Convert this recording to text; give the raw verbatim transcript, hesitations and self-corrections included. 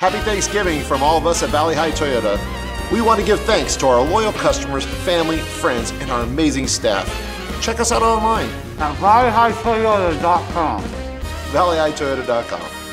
Happy Thanksgiving from all of us at Valley High Toyota. We want to give thanks to our loyal customers, family, friends, and our amazing staff. Check us out online at valley high toyota dot com. valley high toyota dot com.